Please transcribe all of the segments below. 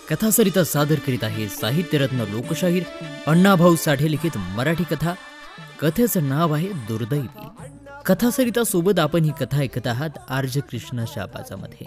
कथासरिता सादर करीत आहे साहित्यरत्न लोकशाहीर अण्णाभाऊ साठे लिखित मराठी कथा. कथेचं नाव आहे दुर्दैवी. कथासरिता सोबत आपण ही कथा ऐकत आहात आर्ज कृष्णाच्या आवाजामध्ये.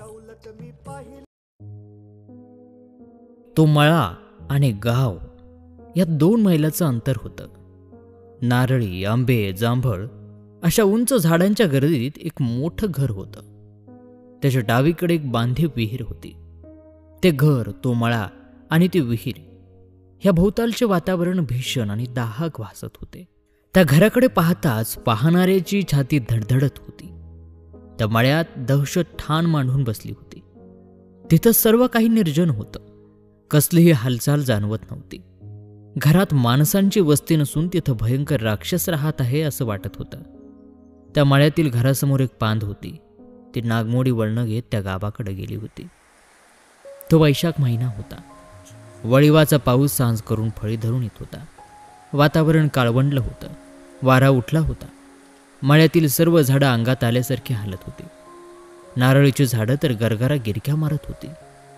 तो मळा आणि गाव या 2 मैलाचं अंतर होतं. नारळी, आंबे, जांभळ अशा उंच झाडांच्या गर्दीत एक मोठं घर होतं. त्याच्या डावीकडे एक बांधीव विहीर होती. ते घर, तो मळा आणि ती विहीर ह्या भोवतालचे वातावरण भीषण आणि दाहक वासत होते. त्या घराकडे पाहताच पाहणाऱ्याची छाती धडधडत होती. त्या मळ्यात दहशत ठाण मांडून बसली होती. तिथं सर्व काही निर्जन होतं. कसलीही हालचाल जाणवत नव्हती. घरात माणसांची वस्ती नसून तिथं भयंकर राक्षस राहत आहे असं वाटत होतं. त्या मळ्यातील घरासमोर एक पांद होती. ती नागमोडी वळणं घेत त्या गावाकडे गेली होती. तो वैशाख महिना होता. वळिवाचा पाऊस सांज करून फळी धरून येत होता. वातावरण काळवंडलं होतं. वारा उठला होता. मळ्यातील सर्व झाडं अंगात आल्यासारखी हालत होती. नारळीची झाडं तर गरगरा गिरक्या मारत होती.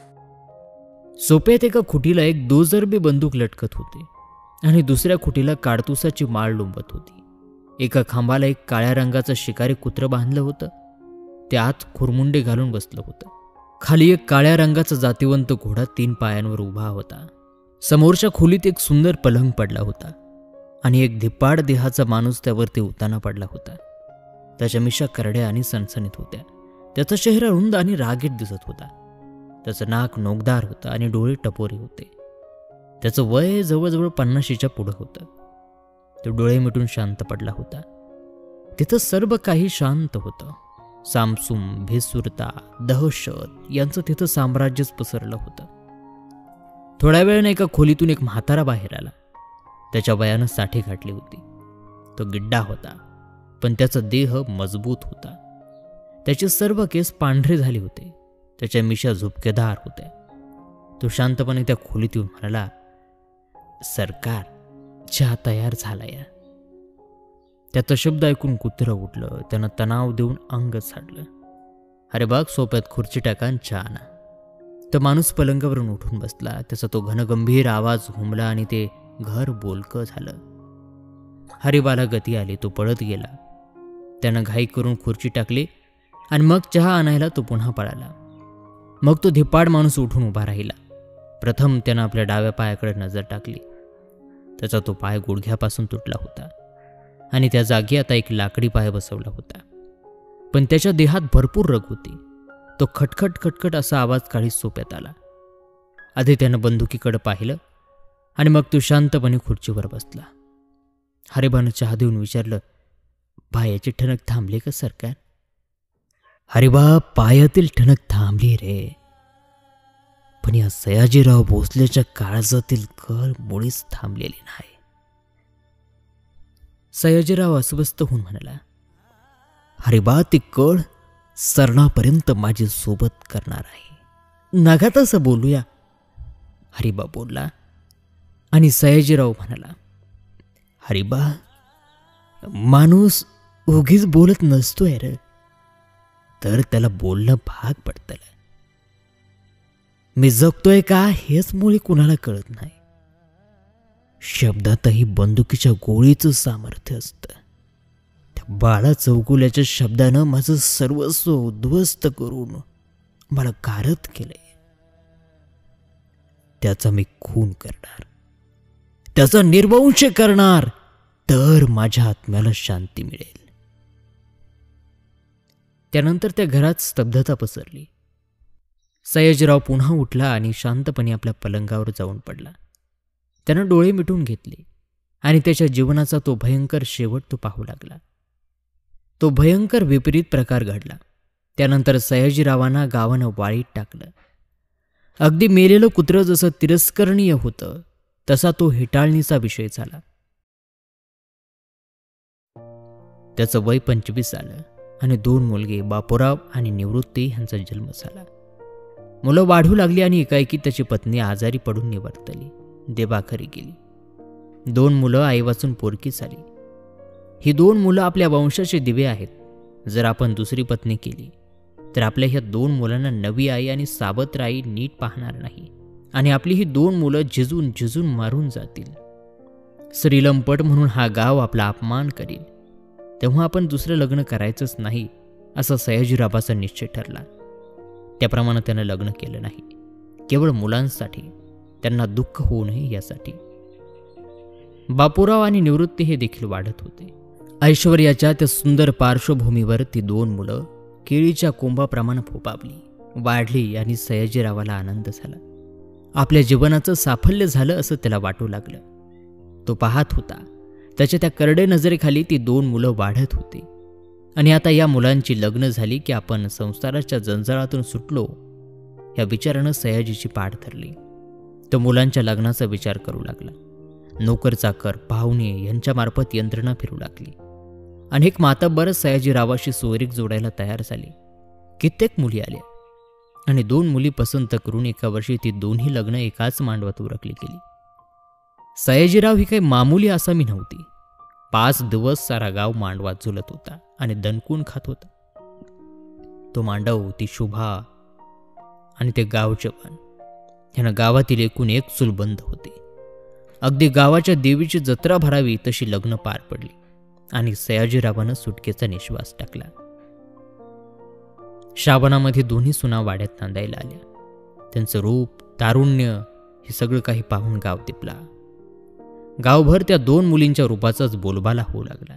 सोप्यात एका खुटीला एक दोजरबी बंदूक लटकत होती आणि दुसऱ्या खुटीला काडतुसाची माळ लोंबत होती. एका खांबाला एक काळ्या रंगाचं शिकारी कुत्रं बांधलं होतं. त्यात खुरमुंडे घालून बसलं होतं. खाली एक काळ्या रंगाचा जातिवंत घोडा 3 पायांवर उभा होता. समोरच्या खोलीत एक सुंदर पलंग पडला होता आणि एक धिप्पाड देहाचा माणूस त्यावरती उताना पडला होता. त्याच्या मिशा करड्या आणि सणसणीत होत्या. त्याचा चेहरा रुंद आणि रागीट दिसत होता. त्याचं नाक नोकदार होतं आणि डोळे टपोरे होते. त्याचं वय जवळजवळ 50च्या पुढं होतं. तो डोळे मिटून शांत पडला होता. तिथं सर्व काही शांत होतं. सामसूम, भेसूरता, दहशत यांचं तिथं साम्राज्यच पसरलं होतं. थोड्या वेळाने एका खोलीतून एक म्हातारा बाहेर आला. त्याच्या वयानं 60 गाठली होती. तो गिड्डा होता, पण त्याचा देह मजबूत होता. त्याचे सर्व केस पांढरे झाले होते. त्याच्या मिशा झुपकेदार होत्या. तो शांतपणे त्या खोलीत येऊन म्हणाला, सरकार, चहा तयार झालाय. त्याचा शब्द ऐकून कुत्रं उठलं. त्यानं तणाव देऊन अंग झाडलं. अरे बाग, सोप्यात खुर्ची टाका, चहा आणा. तो माणूस पलंगावरून उठून बसला. त्याचा तो घनगंभीर आवाज घुमला आणि ते घर बोलकं झालं. हरिबाला गती आली. तो पळत गेला. त्यानं घाई करून खुर्ची टाकली आणि मग चहा आणायला तो पुन्हा पळाला. मग तो धिप्पाड माणूस उठून उभा राहिला. प्रथम त्यानं आपल्या डाव्या पायाकडे नजर टाकली. त्याचा तो पाय गुडघ्यापासून तुटला होता आणि त्या जागी आता एक लाकडी पाय बसवला होता. पण त्याच्या देहात भरपूर रग होती. तो खटखट खटखट असा आवाज काढीत सोप्यात आला. आधी त्यानं बंदुकीकडे पाहिलं आणि मग तो शांतपणे खुर्चीवर बसला. हरिबानं चहा देऊन विचारलं, पायाची ठणक थांबली का सरकार? हरिबा, पायातील ठणक थांबली रे, पण या सयाजीराव भोसलेच्या काळजातील कळ मुळीच थांबलेली नाही. सयाजीराव अस्वस्थ होऊन म्हणाला, हरिबा, ती कळ सरणापर्यंत माझी सोबत करणार आहे. नका तसं बोलूया, हरिबा बोलला. आणि सयाजीराव म्हणाला, हरिबा, माणूस उगीच बोलत नसतोय रे, तर त्याला बोलणं भाग पडतं. मी जगतोय का हेच मुळी कुणाला कळत नाही. शब्दातही बंदुकीच्या गोळीचं सामर्थ्य असतं. त्या बाळा चौगुल्याच्या शब्दानं माझं सर्वस्व उद्ध्वस्त करून मला गारद केलंय. त्याचा मी खून करणार, त्याचा निर्वंश करणार, तर माझ्या आत्म्याला शांती मिळेल. त्यानंतर त्या घरात स्तब्धता पसरली. सयाजीराव पुन्हा उठला आणि शांतपणे आपल्या पलंगावर जाऊन पडला. त्यानं डोळे मिटून घेतले आणि त्याच्या जीवनाचा तो भयंकर शेवट तो पाहू लागला. तो भयंकर विपरीत प्रकार घडला. त्यानंतर सयाजीरावांना गावानं वाळीत टाकलं. अगदी मेलेलं कुत्रं जसं तिरस्करणीय होतं, तसा तो हिटाळणीचा विषय झाला. त्याचं वय 25 आलं आणि 2 मुलगे, बापूराव आणि निवृत्ती यांचा जन्म झाला. मुलं वाढू लागली आणि एकाएकी त्याची पत्नी आजारी पडून निवर्तली, देवाघरी गेली. 2 मुलं आई वाचून पोरकी झाली. ही 2 मुलं आपल्या वंशाचे दिवे आहेत. जर आपण दुसरी पत्नी केली तर आपल्या ह्या 2 मुलांना नवी आई आणि सावत्र आई नीट पाहणार नाही. आणि आपली ही 2 मुलं झिजून झिजून मारून जातील. श्रीलंपट म्हणून हा गाव आपला अपमान करील. तेव्हा आपण दुसरं लग्न करायचंच नाही असा सयाजीरावाचा निश्चय ठरला. त्याप्रमाणे त्यानं लग्न केलं नाही, केवळ मुलांसाठी, त्यांना दुःख होऊ नये यासाठी. बापूराव आणि निवृत्ती हे देखील वाढत होते. ऐश्वर्याच्या त्या सुंदर पार्श्वभूमीवर ती 2 मुलं केळीच्या कोंबाप्रमाणे फोपावली, वाढली आणि सयाजीरावाला आनंद झाला. आपल्या जीवनाचं साफल्य झालं असं त्याला वाटू लागलं. तो पाहत होता, त्याच्या त्या करडे नजरेखाली ती 2 मुलं वाढत होती. आणि आता या मुलांची लग्न झाली की आपण संसाराच्या जंजाळातून सुटलो या विचारानं सयाजीची पाठ धरली. तो मुलांच्या लग्नाचा विचार करू लागला. नोकर चाकर, पाहुणे यांच्यामार्फत यंत्रणा फिरू लागली. अनेक मातब्बर सयाजीरावाशी सोयरीक जोडायला तयार झाली. कित्येक मुली आल्या आणि 2 मुली पसंत करून एका वर्षी ती 2ही लग्न एकाच मांडवात उरकली गेली. सयाजीराव ही काही मामूली आसामी नव्हती. 5 दिवस सारा गाव मांडवात झुलत होता आणि दणकून खात होता. तो मांडव, ती शोभा आणि ते गावजवान ह्यानं गावातील एकूण एक चूल बंद होते. अगदी गावाच्या देवीची जत्रा भरावी तशी लग्न पार पडली आणि सयाजीरावानं सुटकेचा निश्वास टाकला. श्रावणामध्ये 2ही सुना वाड्यात नांदायला आल्या. त्यांचं रूप, तारुण्य हे सगळं काही पाहून गाव दिपला. गावभर त्या 2 मुलींच्या रूपाचाच बोलबाला होऊ लागला.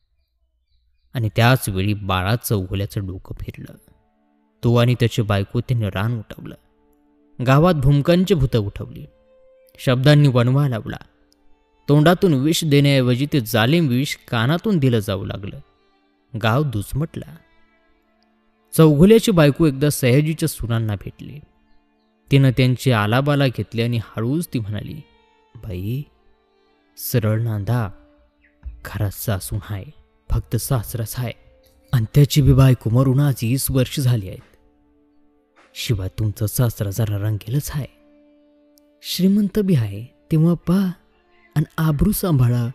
आणि त्याच वेळी बाळाचं उघल्याचं डोकं फिरलं. तो आणि त्याची बायको त्यांनी रान उठवलं. गावात भूमकांची भूतं उठवली. शब्दांनी वणवा लावला. तोंडातून विष देण्याऐवजी ते जालिम विष कानातून दिलं जाऊ लागलं. गाव दुचमटला. चौघुल्याची बायको एकदा सयाजीच्या सुनांना भेटली. तिनं त्यांची आलाबाला घेतली आणि हळूच ती म्हणाली, बाई, सरळ नांदा. घरात सासून हाय, फक्त सासराच हाय, आणि त्याची बी बायको मरून आज 20 वर्ष झाली आहेत. शिवाय तुमचा सासरा जरा रंगेलच हाय, श्रीमंत बी आहे, तेव्हा पा आणि आबरू सांभाळा.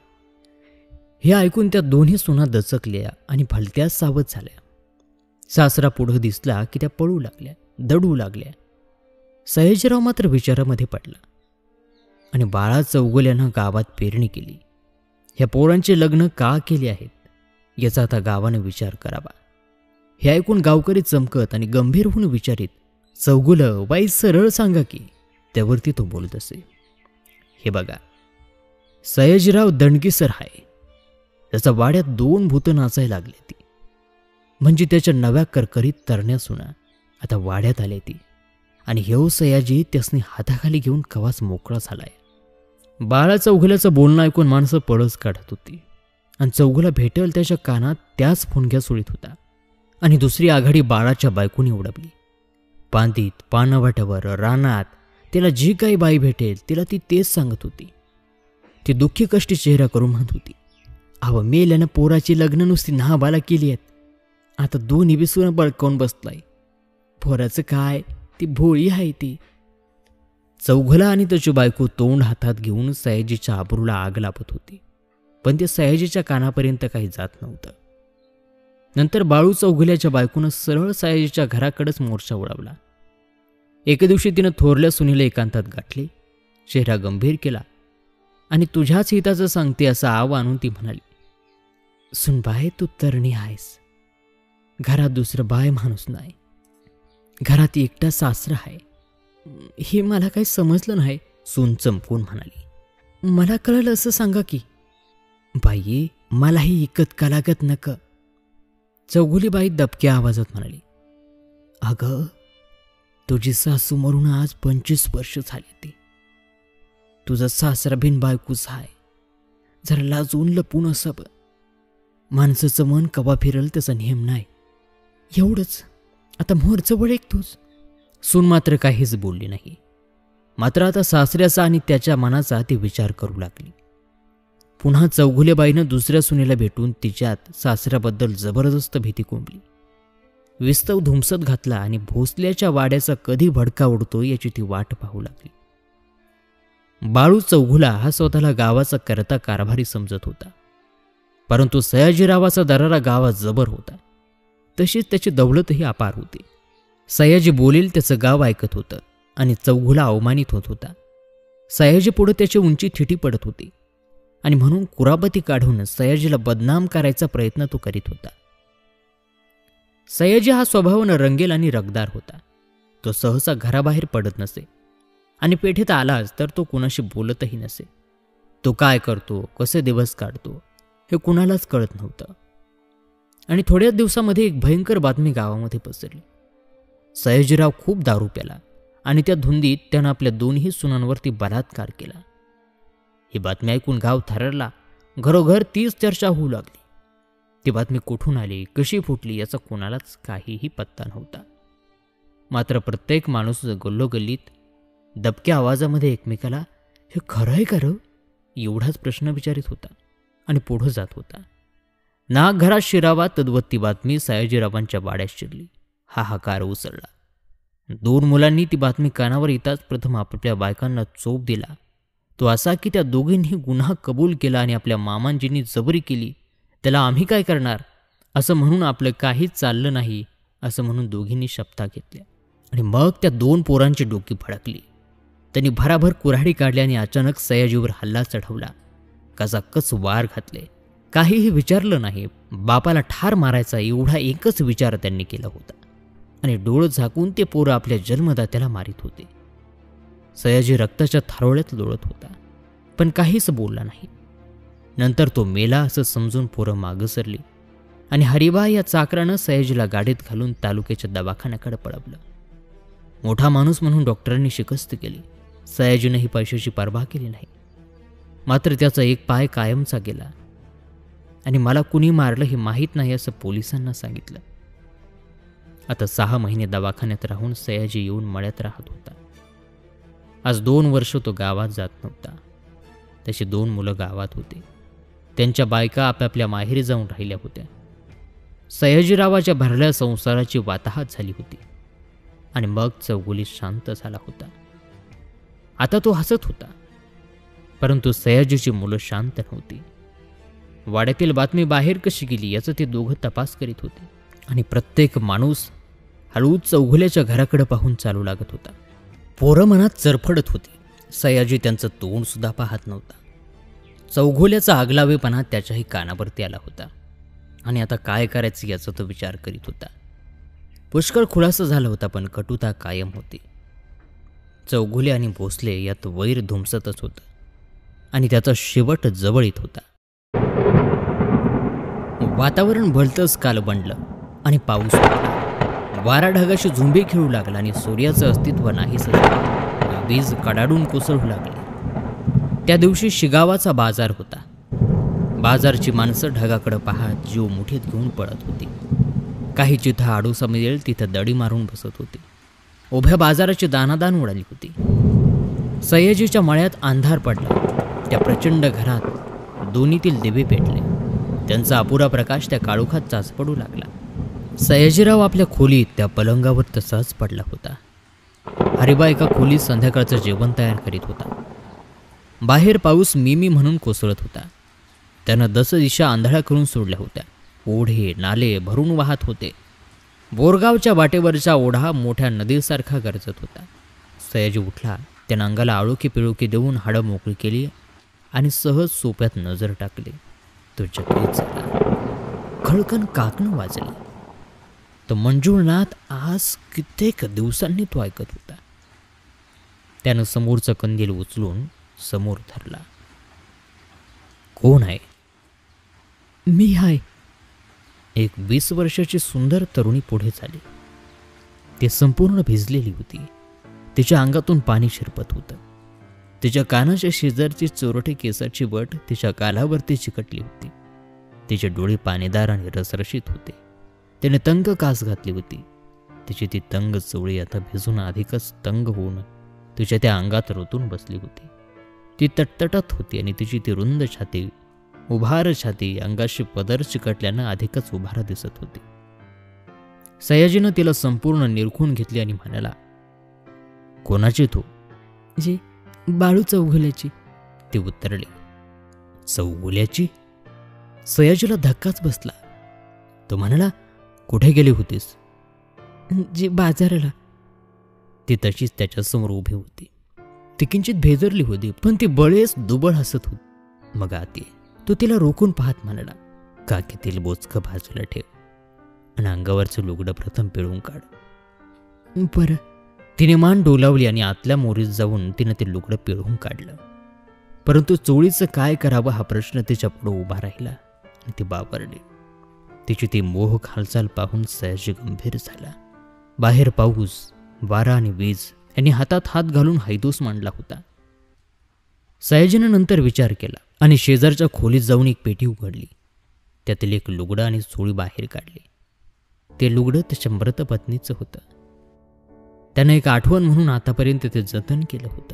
हे ऐकून त्या 2ही सुना दचकल्या आणि भलत्याच सावध झाल्या. सासरा पुढं दिसला की त्या पळू लागल्या, दडू लागल्या. सयाजीराव मात्र विचारामध्ये पडला आणि बाळा चौगुल्यानं गावात पेरणी केली. ह्या पोरांचे लग्न का केले आहेत याचा आता गावानं विचार करावा. हे ऐकून गावकरी चमकत आणि गंभीर होऊन विचारित, चौगुलं, बाई सरळ सांगा की. त्यावरती तो बोलत असे, हे बघा, सयाजीराव दणकीसर आहे. त्याचा वाड्यात 2 भूतं नाचायला लागली ती. म्हणजे त्याच्या नव्या करकरीत तरण्या सुना आता वाड्यात आल्या ती. आणि हेव सयाजी त्यासनी हाताखाली घेऊन कवाच मोकळा झालाय. बाळा चौघुल्याचं बोलणं ऐकून माणसं पळस काढत होती. आणि चौघुला भेटेल त्याच्या कानात त्याच फुणग्या सोडीत होता. आणि दुसरी आघाडी बाळाच्या बायकोनी उडवली. पांदीत, पानवाट्यावर, रानात तिला जी काही बाई भेटेल तिला ती तेच सांगत होती. ती दुःखी कष्टी चेहरा करून म्हणत होती, अव मेल्यानं पोराची लग्न नुसती नाबाला केली आहेत. आता 2ही विसरून बळकावून बसलाय. पोराचं काय, ती भोळी आहे ती. चौघुला आणि त्याची बायको तोंड हातात घेऊन सयाजीच्या आबरूला आग लावत होती. पण ते सयाजीच्या कानापर्यंत काही जात नव्हतं. नंतर बाळू चौघुल्याच्या बायकोनं सरळ सयाजीच्या घराकडेच मोर्चा उडवला. एके दिवशी तिनं थोरल्या सुनीला एकांतात गाठली, चेहरा गंभीर केला आणि तुझ्याच हिताचं सांगते असं आव आणून ती म्हणाली, सुनबाई, तू तरणी आहेस. घरात दुसरं बाय माणूस नाही. घरात एकटा सासरा आहे. हे मला काही समजलं नाही. सून चमकून म्हणाली, मला कळलं असं सांगा की. बाई, मलाही इकत कलागत नक. चौघुली बाई दबक्या आवाजात म्हणाली, अगं, तुझी सासू मरून आज 25 वर्ष झाली. ती तुझा सासरा बिन बायकूच आहे. जरा लाजून लपून असावं. माणसाचं मन कवा फिरल त्याचा नेम नाही. एवढंच. आता मोरचं बळ ऐकतोच. सून मात्र काहीच बोलली नाही. मात्र आता सासऱ्याचा आणि त्याच्या मनाचा ती विचार करू लागली. पुन्हा चौघुलेबाईनं दुसऱ्या सुनेला भेटून तिच्यात सासऱ्याबद्दल जबरदस्त भीती कोंबली. विस्तव धुमसत घातला आणि भोसल्याच्या वाड्याचा कधी भडका उडतो याची ती वाट पाहू लागली. बाळू चौघुला हा स्वतःला गावाचा करता कारभारी समजत होता. परंतु सयाजीरावाचा दरारा गावात जबर होता. तशीच त्याची दौलतही अपार होती. सयाजी बोलेल त्याचं गाव ऐकत होतं आणि चौघूला अवमानित होत होता. सयाजी पुढे त्याची उंची थिटी पडत होती आणि म्हणून कुरापती काढून सयाजीला बदनाम करायचा प्रयत्न तो करीत होता. सयाजी हा स्वभावानं रंगेल आणि रगदार होता. तो सहसा घराबाहेर पडत नसे आणि पेठेत आलाच तर तो कुणाशी बोलतही नसे. तो काय करतो, कसे दिवस काढतो हे कुणालाच कळत नव्हतं. आणि थोड्याच दिवसामध्ये एक भयंकर बातमी गावामध्ये पसरली. सयाजीराव खूप दारू प्याला आणि त्या धुंदीत त्यानं आपल्या दोन्ही सुनांवरती बलात्कार केला. ही बातमी ऐकून गाव थररला. घरोघर तीच चर्चा होऊ लागली. ती बातमी कुठून आली, कशी फुटली याचा कोणालाच काहीही पत्ता नव्हता. मात्र प्रत्येक माणूस गल्लोगल्लीत दबक्या आवाजामध्ये एकमेकाला हे खरं आहे का रं एवढाच प्रश्न विचारित होता आणि पुढं जात होता. नाक घरात शिरावा तद्वत ती बातमी सयाजीरावांच्या वाड्यात शिरली. हाहाकार उसळला. 2 मुलांनी ती बातमी कानावर येताच प्रथम आपल्या बायकांना चोप दिला. तो असा की त्या दोघींनी गुन्हा कबूल केला आणि आपल्या मामांजींनी जबरी केली, त्याला आम्ही काय करणार असं म्हणून आपलं काहीच चाललं नाही असं म्हणून दोघींनी शपथा घेतल्या. आणि मग त्या 2 पोरांची डोकी फडकली. त्यांनी भराभर कुऱ्हाडी काढली आणि अचानक सयाजीवर हल्ला चढवला. कसाकस वार घातले. काहीही विचारलं नाही. बापाला ठार मारायचा एवढा एकच विचार त्यांनी केला होता आणि डोळं झाकून ते पोरं आपल्या जन्मदात्याला मारित होते. सयाजी रक्ताच्या थारोळ्यात लोळत होता पण काहीच बोलला नाही. नंतर तो मेला असं समजून पोरं मागं सरली आणि हरिबा या चाकरानं सयाजीला गाडीत घालून तालुक्याच्या दवाखान्याकडे पळवलं. मोठा माणूस म्हणून डॉक्टरांनी शिकस्त केली. सयाजीनं ही पैशाची पर्वा केली नाही. मात्र त्याचा एक पाय कायमचा गेला आणि मला कुणी मारलं हे माहीत नाही असं पोलिसांना सांगितलं. आता 6 महिने दवाखान्यात राहून सयाजी येऊन मळ्यात राहत होता. आज 2 वर्ष तो गावात जात नव्हता. त्याची 2 मुलं गावात होते. त्यांच्या बायका आपापल्या माहेरी जाऊन राहिल्या होत्या. सयाजीरावाच्या भरल्या संसाराची वाताहत झाली होती आणि मग चौगुली शांत झाला होता. आता तो हसत होता. परंतु सयाजीची मुलं शांत नव्हती. वाड्यातील बातमी बाहेर कशी गेली याचं ते दोघं तपास करीत होते आणि प्रत्येक माणूस हळूच चौघुल्याच्या घराकडे पाहून चालू लागत होता. पोरं मनात चरफडत होती. सयाजी त्यांचं तोंड सुद्धा पाहत नव्हता. चौघुल्याचा आगलावेपणा त्याच्याही कानावरती आला होता आणि आता काय करायचं याचा तो विचार करीत होता. पुष्कळ खुलासा झाला होता पण कटुता कायम होती. चौघुले आणि भोसले यात वैर धुमसतच होतं आणि त्याचा शेवट जवळ येत होता. वातावरण भलतंच कालबंडलं आणि पाऊस पडला. वारा ढगाशी झुंबे खेळू लागला आणि सूर्याचं अस्तित्व नाहीसं झालं. वीज कडाडून कोसळू लागली. त्या दिवशी शिगावाचा बाजार होता. बाजारची माणसं ढगाकडे पाहत जीव मुठीत घेऊन पळत होती. काही जिथं आडोसा मिळेल तिथं दडी मारून बसत होती. उभ्या बाजाराची दानादान उडाली होती. सयाजीच्या मळ्यात अंधार पडला. त्या प्रचंड घरात दोन्हीतील दिवे पेटले. त्यांचा अपुरा प्रकाश त्या काळोखात चाचपडू लागला. सयाजीराव आपल्या खोलीत त्या पलंगावर तसाच पडला होता. हरिबा एका खोलीत संध्याकाळचं जेवण तयार करीत होता. बाहेर पाऊस मिमी म्हणून कोसळत होता. त्यानं 10 दिशा आंधळा करून सोडल्या होत्या. ओढे नाले भरून वाहत होते. बोरगावच्या वाटेवरचा ओढा मोठ्या नदीसारखा गरजत होता. सयाजी उठला. त्यानं अंगाला आळोखी पिळोखी देऊन हाडं मोकळी केली आणि सहज सोप्यात नजर टाकली. तो चकित झाला. खळकन काकणं वाजली. तो मंजुळनाथ आज कित्येक दिवसांनी तो ऐकत होता. त्यानं समोरचं कंदील उचलून समोर धरला. कोण आहे? मी आहे. एक 20 वर्षाची सुंदर तरुणी पुढे झाली. ती संपूर्ण भिजलेली होती. तिच्या अंगातून पाणी शिरपत होतं. तिच्या कानाच्या शेजारची चोरटे केसाची वट तिच्या गालावरती चिकटली होती. तिचे डोळे पाणीदार आणि रसरशीत होते. तिने तंग कास घातली होती. तिची ती तंग चोळी आता भिजून अधिकच तंग होऊन तिच्या त्या अंगात रोतून बसली होती. ती तटतटत होती आणि तिची ती रुंद छाती, उभार छाती अंगाशी पदर चिकटल्यानं अधिकच उभार दिसत होती. सयाजीनं तिला संपूर्ण निरखून घेतली आणि म्हणाला, कोणाची तू? जी बाळू चौघुल्याची, ती उत्तरली. चौघुल्याची? सयाजीला धक्काच बसला. तो म्हणाला, कुठे गेली होतीस? जी बाजाराला. ती तशीच त्याच्यासमोर उभी होती. ती किंचित भेदरली होती, पण ती बळेच दुबळ हसत होती. मग आती तो तिला रोखून पाहत म्हणाला, काकीतील बोचकं बाजूला ठेव आणि अंगावरचं लुगडं प्रथम पिळून काढ. बरं. तिने मान डोलावली आणि आतल्या मोरीत जाऊन तिनं ते लुगडं पिळून काढलं. परंतु चोळीचं काय करावं हा प्रश्न तिच्या पुढं उभा राहिला आणि ती बावरली. तिची ती मोहक हालचाल पाहून सयाजी गंभीर झाला. बाहेर पाऊस, वारा आणि वीज यांनी हातात हात घालून हैदोस मांडला होता. सयाजीनं नंतर विचार केला आणि शेजारच्या खोलीत जाऊन एक पेटी उघडली. त्यातील एक लुगडं आणि चोळी बाहेर काढली. ते लुगडं त्याच्या मृत पत्नीचं होतं. त्यानं एक आठवण म्हणून आतापर्यंत ते जतन केलं होतं.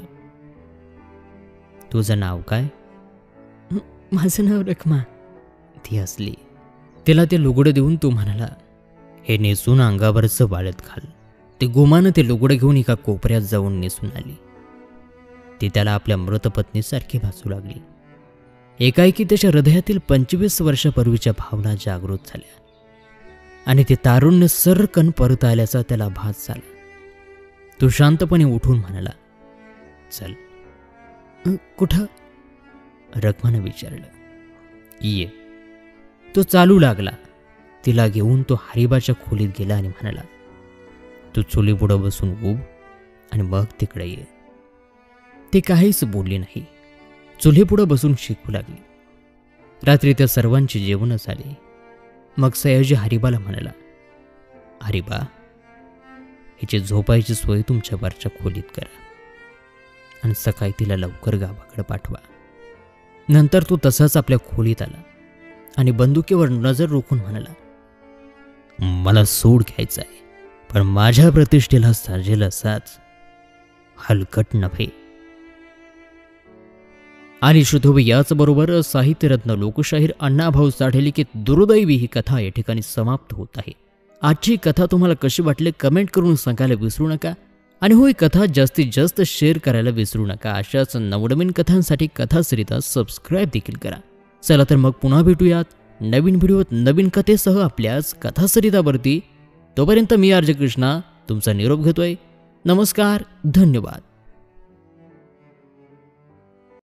तुझं नाव काय? माझं नाव रखमा. ती हसली. तिला ते लुगडं देऊन तो म्हणाला, हे नेसून अंगावरचं वाळत घाल. ते गोमानं ते लुगडं घेऊन एका कोपऱ्यात जाऊन नेसून आली. ती त्याला आपल्या मृत पत्नीसारखी भासू लागली. एकाएकी त्याच्या हृदयातील 25 वर्षापूर्वीच्या भावना जागृत झाल्या आणि ते तारुण्य सर्रकन परत आल्याचा त्याला भास झाला. तो शांतपणे उठून म्हणाला, चल. कुठं? रखमानं विचारलं. ये. तो चालू लागला. तिला घेऊन तो हरिबाच्या खोलीत गेला आणि म्हणाला, तू चुलीपुढं बसून उभ आणि मग तिकडे ये. ती काहीच बोलली नाही. चुलीपुढं बसून शिकू लागली. रात्री त्या सर्वांची जेवणं झाली. मग सयाजी हरिबाला म्हणाला, हरिबा, हिची झोपायची सोय तुमच्या वरच्या खोलीत करा आणि सकाळी तिला लवकर गावाकडे पाठवा. नंतर तो तसाच आपल्या खोलीत आला आणि बंदुकीवर नजर रोखून म्हणाला, मला सूड घ्यायचा आहे, पण माझ्या प्रतिष्ठेला साजेल असाच, हलकट नव्हे. आणि श्रोतोभे, याचबरोबर साहित्यरत्न लोकशाहीर अण्णाभाऊ साठे लिखित दुर्दैवी ही कथा या ठिकाणी समाप्त होत आहे. आजची कथा तुम्हाला कशी वाटली कमेंट करून सांगायला विसरू नका. आणि ही कथा जास्तीत जास्त शेअर करायला विसरू नका. अशाच नवनवीन कथांसाठी कथासरिता सबस्क्राईब देखील करा. चला तर मग पुन्हा भेटूयात नवीन व्हिडिओत नवीन कथेसह आपल्याच कथासरितावरती. तोपर्यंत मी आरजे कृष्णा तुमचा निरोप घेतोय. नमस्कार, धन्यवाद.